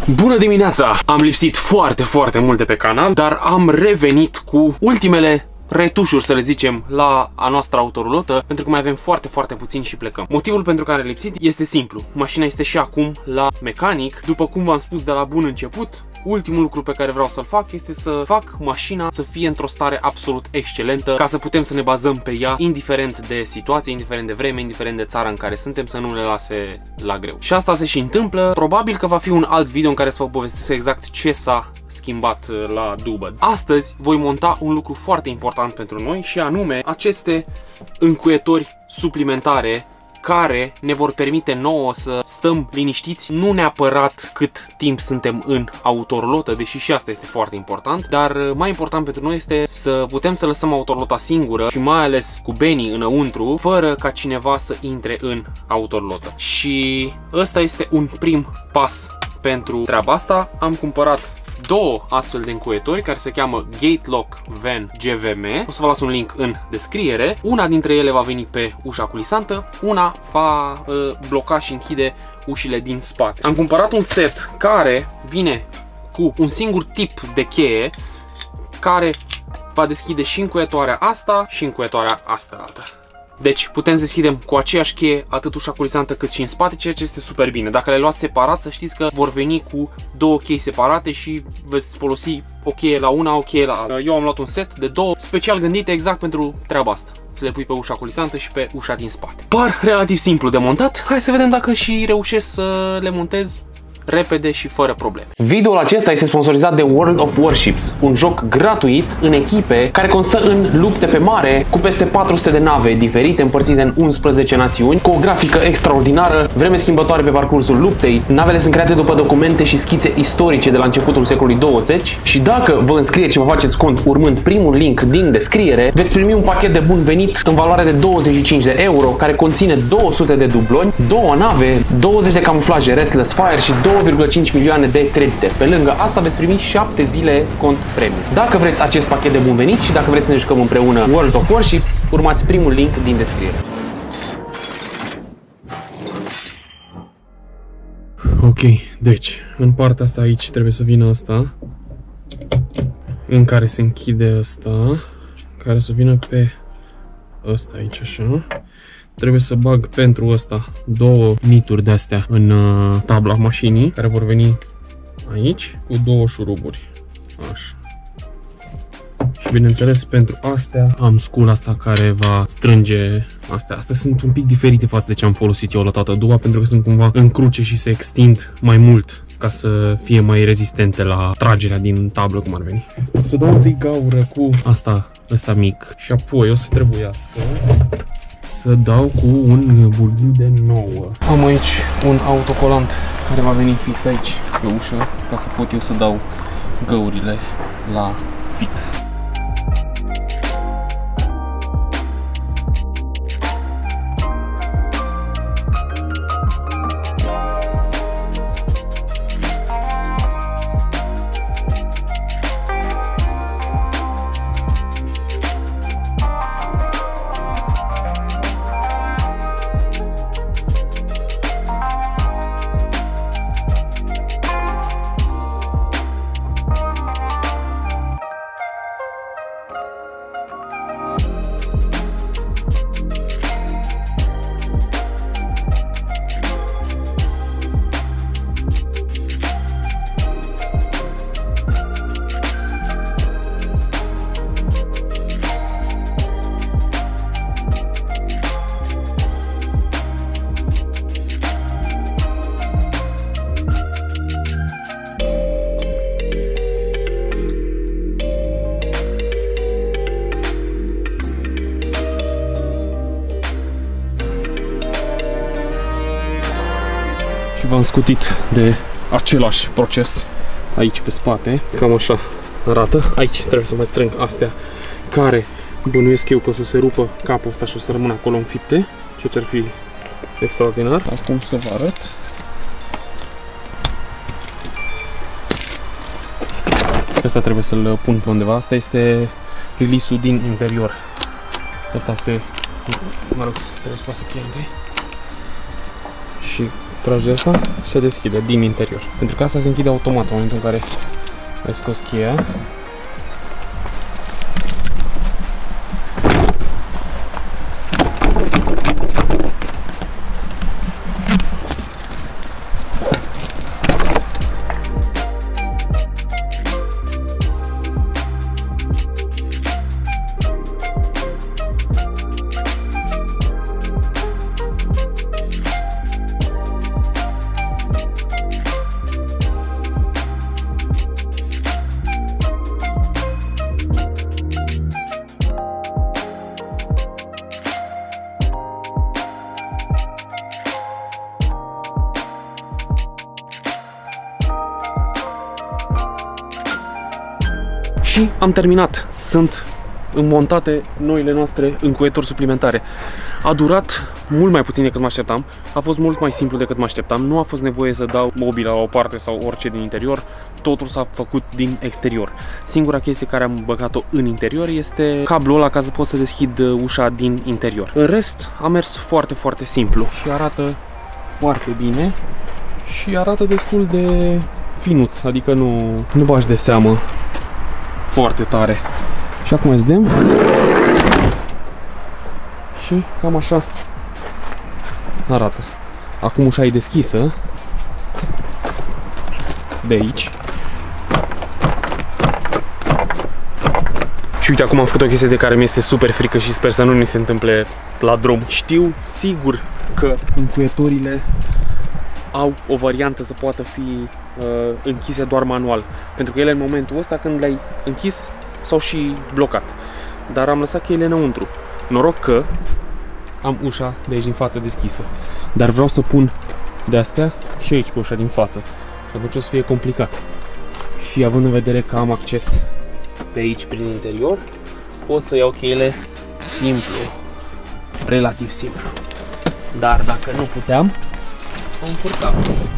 Bună dimineața! Am lipsit foarte mult de pe canal, dar am revenit cu ultimele retușuri, să le zicem, la a noastră autorulotă, pentru că mai avem foarte puțin și plecăm. Motivul pentru care am lipsit este simplu. Mașina este și acum la mecanic. După cum v-am spus de la bun început, ultimul lucru pe care vreau să-l fac este să fac mașina să fie într-o stare absolut excelentă, ca să putem să ne bazăm pe ea, indiferent de situație, indiferent de vreme, indiferent de țara în care suntem, să nu ne lase la greu. Și asta se și întâmplă. Probabil că va fi un alt video în care să vă povestesc exact ce s-a schimbat la Dubăd. Astăzi voi monta un lucru foarte important pentru noi și anume aceste încuietori suplimentare care ne vor permite nouă să stăm liniștiți, nu neapărat cât timp suntem în autorolotă, deși și asta este foarte important, dar mai important pentru noi este să putem să lăsăm autorolota singură și mai ales cu Benny înăuntru, fără ca cineva să intre în autorolotă. Și ăsta este un prim pas pentru treaba asta. Am cumpărat două astfel de încuietori care se cheamă Gatelock Van GVM. O să vă las un link în descriere. Una dintre ele va veni pe ușa culisantă, una va bloca și închide ușile din spate. Am cumpărat un set care vine cu un singur tip de cheie care va deschide și încuietoarea asta și încuietoarea asta altă. Deci putem să deschidem cu aceeași cheie atât ușa culisantă cât și în spate, ceea ce este super bine. Dacă le luați separat, să știți că vor veni cu două chei separate și veți folosi o cheie la una, o cheie la alta. Eu am luat un set de două special gândite exact pentru treaba asta. Să le pui pe ușa culisantă și pe ușa din spate. Par relativ simplu de montat. Hai să vedem dacă și reușesc să le montez repede și fără probleme. Videoul acesta este sponsorizat de World of Warships, un joc gratuit în echipe care constă în lupte pe mare cu peste 400 de nave diferite împărțite în 11 națiuni, cu o grafică extraordinară, vreme schimbătoare pe parcursul luptei. Navele sunt create după documente și schițe istorice de la începutul secolului 20 și dacă vă înscrieți și vă faceți cont urmând primul link din descriere, veți primi un pachet de bun venit în valoare de 25 de euro care conține 200 de dubloni, 2 nave, 20 de camuflaje Restless Fire și 2,5 milioane de credite. Pe lângă asta veți primi 7 zile cont premium. Dacă vreți acest pachet de bun venit și dacă vreți să ne jucăm împreună World of Warships, urmați primul link din descriere. Ok, deci în partea asta aici trebuie să vină asta, în care se închide asta, care să vină pe ăsta aici așa. Trebuie să bag pentru ăsta două nituri de astea în tabla mașinii, care vor veni aici cu două șuruburi. Așa. Și bineînțeles pentru astea am scula asta care va strânge astea. Astea sunt un pic diferite față de ce am folosit eu la toată a doua, pentru că sunt cumva în cruce și se extind mai mult ca să fie mai rezistente la tragerea din tablă, cum ar veni. O să dau întâi gaură cu ăsta mic și apoi o să trebuiască să dau cu un bulghiu de 9. Am aici un autocolant care va veni fix aici pe ușă, ca să pot eu să dau găurile la fix. V-am scutit de același proces aici pe spate. Cam așa arată. Aici trebuie să mai strâng astea care bănuiesc eu că o să se rupă capul ăsta și o să rămână acolo înfipte, ceea ce ar fi extraordinar. Acum să vă arăt. Asta trebuie să-l pun pe undeva. Asta este release-ul din interior. Asta se... Mă rog, trebuie să pasă cheia întâi. Și Tragi de asta, se deschide din interior. Pentru că asta se închide automat în momentul în care ai scos cheia. Și am terminat. Sunt înmontate noile noastre încuieturi suplimentare. A durat mult mai puțin decât mă așteptam. A fost mult mai simplu decât mă așteptam. Nu a fost nevoie să dau mobila la o parte sau orice din interior. Totul s-a făcut din exterior. Singura chestie care am băgat-o în interior este cablul ăla ca să pot să deschid ușa din interior. În rest a mers foarte, foarte simplu și arată foarte bine și arată destul de finuț, adică nu bagi de seamă foarte tare. Și acum îți dăm și cam așa arată. Acum ușa e deschisă de aici. Și uite, acum am făcut o chestie de care mi-este super frică și sper să nu ni se întâmple la drum. Știu sigur că încuietorile au o variantă să poată fi închise doar manual, pentru că ele în momentul ăsta când le-ai închis s-au și blocat, dar am lăsat cheile înăuntru. Noroc că am ușa de aici din față deschisă, dar vreau să pun de astea și aici pe ușa din față și atunci o să fie complicat. Și având în vedere că am acces pe aici prin interior, pot să iau cheile simplu, relativ simplu, dar dacă nu puteam, am încurcat.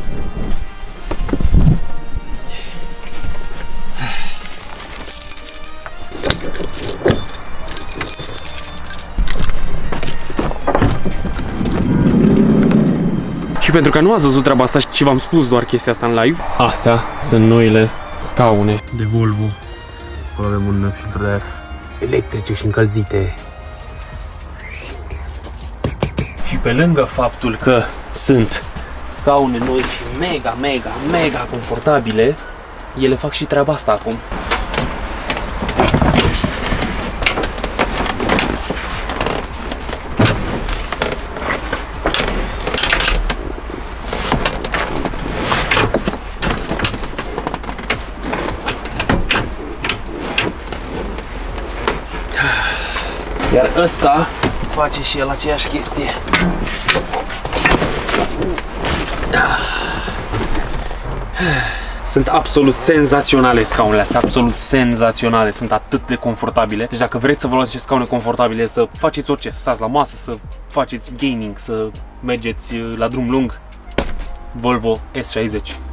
Și pentru că nu ați văzut treaba asta și v-am spus doar chestia asta în live, astea sunt noile scaune de Volvo. Acolo avem un filtru de aer electrice și încălzite. Și pe lângă faptul că sunt scaune noi și mega confortabile, ele fac și treaba asta acum. Iar ăsta face și el aceeași chestie. Sunt absolut senzaționale scaunele astea, absolut senzaționale, sunt atât de confortabile. Deci dacă vreți să vă luați scaune confortabile, să faceți orice, să stați la masă, să faceți gaming, să mergeți la drum lung, Volvo S60.